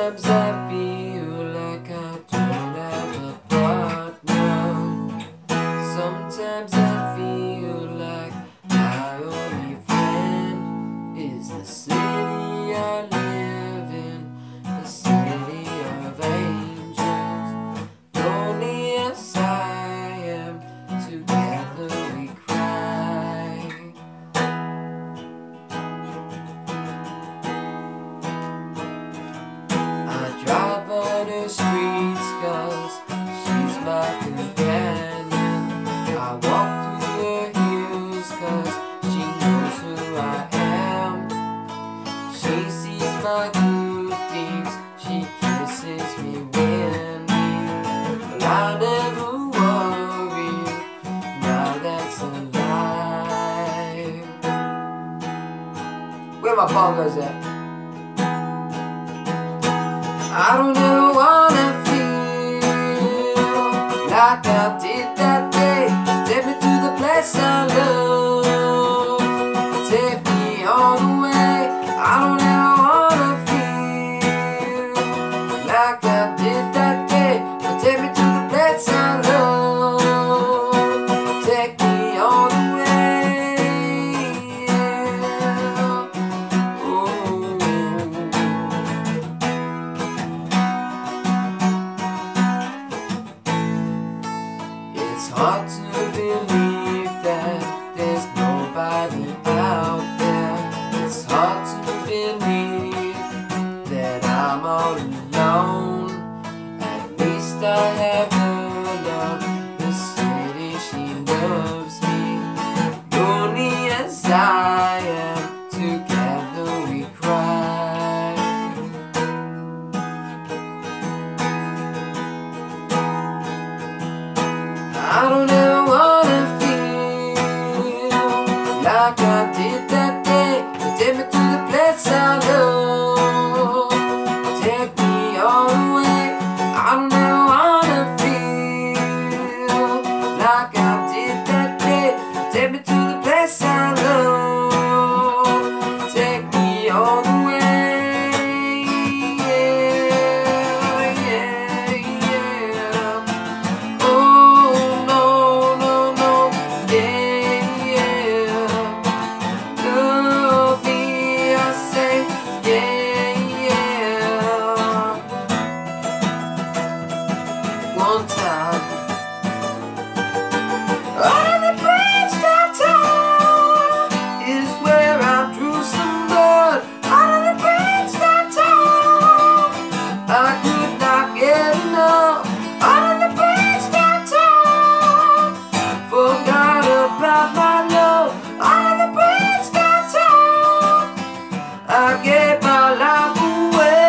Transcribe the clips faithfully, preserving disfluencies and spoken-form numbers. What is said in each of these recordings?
Sometimes I feel like I don't have a partner. Sometimes I feel like my only friend is the city I live in, the city of angels. Lonely as I am, together we cry. I drive on her streets 'cause she's my companion. I walk through her hills 'cause she knows who I am. She sees my good deeds, she kisses me windy. But I never worry, now that's a lie. Where my bongos at? I don't ever wanna feel like I did that day. Take me to the place I love, take me all the way. I don't ever wanna feel like I did that day, but take me to the place I love, take me all the way. It's hard to believe that there's nobody out there. It's hard to believe that I'm all alone. At least I have her love, the city she loves me. Lonely as I am, together we cry. I don't ever wanna feel like I did that day, but take me to the place I love, take me all the way. I don't ever wanna feel like I did that day, but take me to the place I love, take me all the way. One time, on the bridge downtown is where I drew some blood. On the bridge downtown, I could not get enough. On the bridge downtown, forgot about my love. On the bridge downtown, I gave my life away.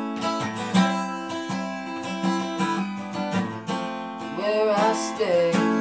Where I stay.